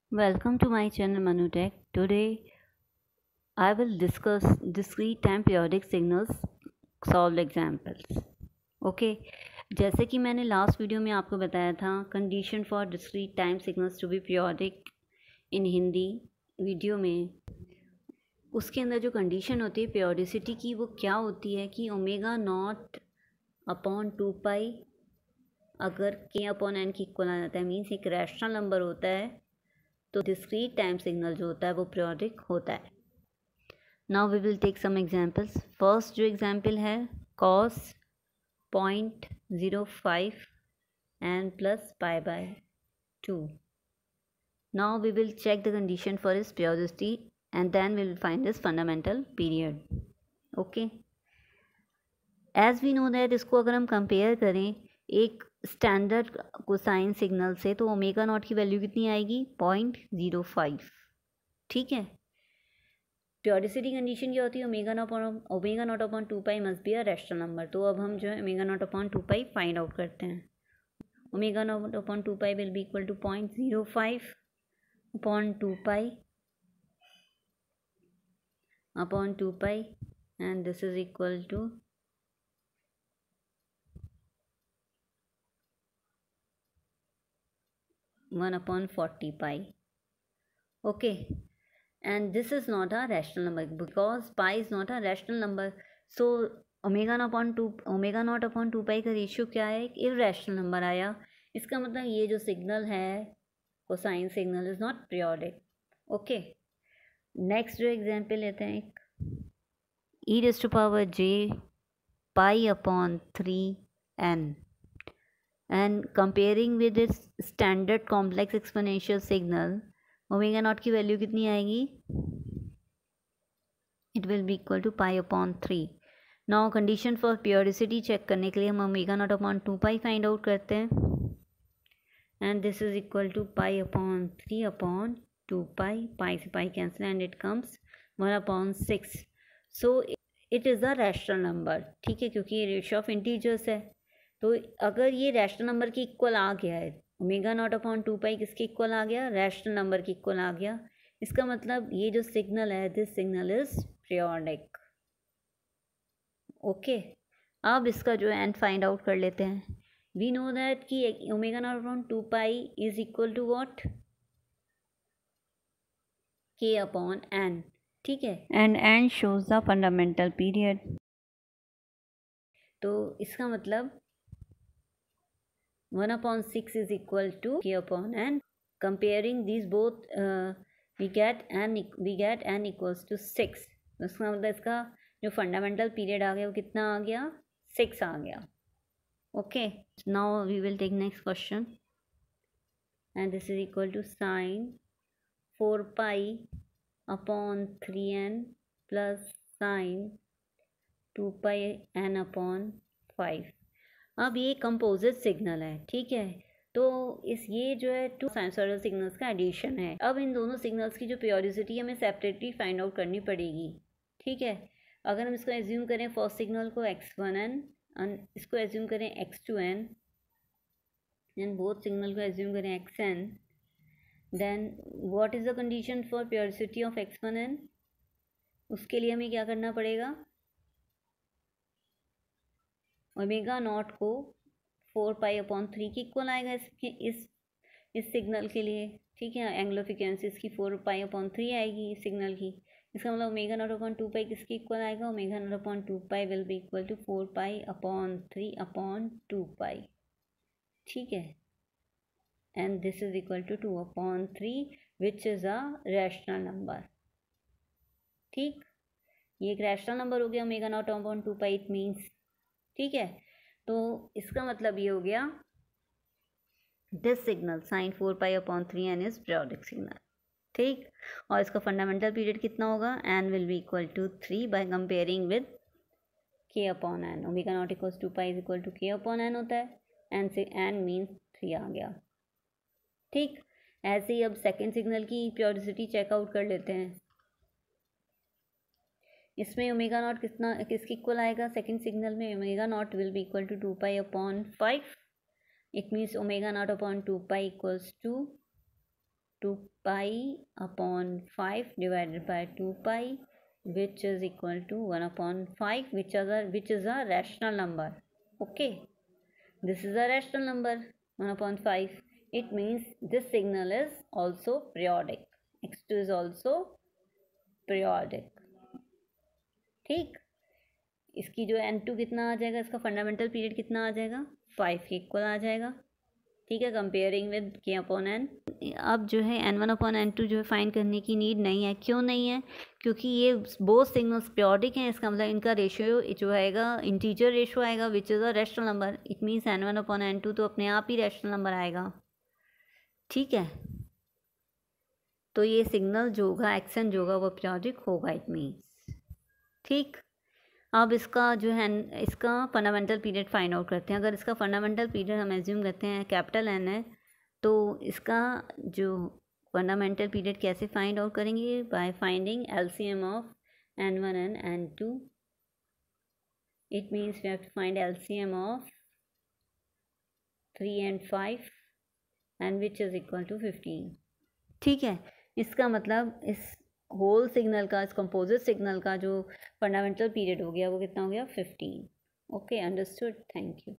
Welcome to my channel Manutech. Today I will discuss discrete time periodic signals solved examples. Okay जैसे कि मैंने last video में आपको बताया था condition for discrete time signals to be periodic in Hindi video में, उसके अंदर जो कंडीशन होती है पीरियोडिसिटी की वो क्या होती है कि ओमेगा नॉट अपॉन 2 पाई अगर के अपॉन एन की इक्वल आ जाता है, मीन्स एक रैशनल नंबर होता है, तो डिस्क्रीट टाइम सिग्नल जो होता है वो पीरियोडिक होता है। Now we will take some examples. First जो एग्जांपल है cos 0.05 and plus pi by 2. Now we will check the condition for its periodicity and then we will find its fundamental period. Okay, as we know that इसको अगर हम compare करें एक standard cosine signal से, तो omega not की value कितनी आएगी 0.05। ठीक है, पीरियोडिसिटी कंडीशन क्या होती है omega not upon 2 pi must be a rational number. तो अब हम जो है omega not upon 2 pi find out करते हैं। Omega not upon 2 pi will be equal to 0.05 upon 2 pi upon 2 pi and this is equal to 1/40 pi. Okay, and this is not a rational number because pi is not a rational number. So omega not upon 2 pi का ratio क्या है, एक irrational number आया। इसका मतलब ये जो signal है cosine signal is not periodic. Okay, next जो एग्जांपल लेते हैं एक e⁻j pi upon 3n and comparing with its standard complex exponential signal, omega not की वैल्यू कितनी आएगी, it will be equal to pi upon 3। Now condition for periodicity check करने के लिए हम omega not upon 2 pi find out करते हैं and this is equal to pi upon 3 upon 2 pi, pi से pi cancel and it comes 1/6। So it is a rational number. ठीक है, क्योंकि ये रेशियो ऑफ इंटीजर्स है, तो अगर ये रैशनल नंबर की इक्वल आ गया है, ओमेगा नॉट अपॉन 2 पाई किसके इक्वल आ गया, रैशनल नंबर की इक्वल आ गया, इसका मतलब ये जो सिग्नल है this signal is periodic. Okay, अब इसका जो है एंड फाइंड आउट कर लेते हैं। वी नो दैट कि omega not upon 2 pi is equal to what, K upon N. ठीक है, and N shows the fundamental period. तो इसका मतलब 1/6 is equal to k upon n. Comparing these both, we get n equals to 6. उसका मतलब इसका जो fundamental period आ गया वो कितना आ गया, 6 आ गया। Okay, now we will take next question and this is equal to sine 4 pi upon 3n plus sine 2 pi n upon 5। अब ये कंपोजिट सिग्नल है। ठीक है, तो ये जो है टू साइनसॉइडल सिग्नल्स का एडिशन है। अब इन दोनों सिग्नल्स की जो पीरियोडिसिटी हमें सेपरेटली फाइंड आउट करनी पड़ेगी। ठीक है, अगर हम इसको एज्यूम करें फर्स्ट सिग्नल को x1n और इसको एज्यूम करें x2n एंड बोथ सिग्नल को एज्यूम करें xn, then what is the condition for periodicity of x1n। उसके लिए हमें क्या करना पड़ेगा, ओमेगा नॉट को 4 पाई/3 की इक्वल आएगा इस सिग्नल के लिए। ठीक है, एंगुलर फ्रीक्वेंसी इसकी 4 पाई/3 आएगी इस सिग्नल की। इसका मतलब ओमेगा नॉट अपॉन 2 पाई किसकी इक्वल आएगा, omega not upon 2 pi will be equal to 4 पाई/3/2 पाई। ठीक है, and this is equal to 2/3 which is a rational number. ठीक, ये एक रैशनल नंबर हो गया omega not upon 2 pi, it means. ठीक है, तो इसका मतलब ये हो गया दिस सिग्नल साइन 4 पाई/3n इज पीरियोडिक सिग्नल। ठीक, और इसका फंडामेंटल पीरियड कितना होगा, N will be equal to 3 by comparing with K upon N. Omega not equals 2 pi is equal to K upon N होता है, एन से एन मीन्स 3 आ गया। ठीक, ऐसे ही अब सेकेंड सिग्नल की पीरियोडिसिटी चेकआउट कर लेते हैं। इसमें ओमेगा नॉट किसके इक्वल आएगा, सेकंड सिग्नल में omega not will be equal to 2 पाई/5। It means omega not upon 2 pi equals to to pi upon 5 divided by 2 pi, which is equal to 1 upon 5, which is a rational number. Okay, this is a rational number, 1 upon 5. It means this signal is also periodic. x2 is also periodic. ठीक, इसकी जो n2 कितना आ जाएगा, इसका fundamental period कितना आ जाएगा, 5 के equal आ जाएगा. ठीक है, comparing with k upon n. अब जो है n1 अपॉन n2 जो है फाइंड करने की नीड नहीं है. क्यों नहीं है? क्योंकि ये बोथ सिग्नल्स पीरियोडिक हैं. इसका मतलब इनका रेशियो जो आएगा इंटीजर रेशियो आएगा, which is a rational number. It means n1 upon n2 तो अपने आप ही रैशनल नंबर आएगा. ठीक है, तो ये सिग्नल जो होगा xn जो होगा वो पीरियोडिक होगा. इट मीन्स ठीक. अब इसका जो है इसका फंडामेंटल पीरियड फाइंड आउट करते हैं. अगर इसका फंडामेंटल पीरियड हम एज्यूम करते हैं कैपिटल N है, तो इसका जो फंडामेंटल पीरियड कैसे फाइंड आउट करेंगे, by finding LCM of N1 and N2. It means we have to find LCM of 3 and 5 and which is equal to 15. ठीक है, इसका मतलब इस होल सिग्नल का, इस कंपोजिट सिग्नल का जो फंडामेंटल पीरियड हो गया वो कितना हो गया, 15. Okay, understood. Thank you.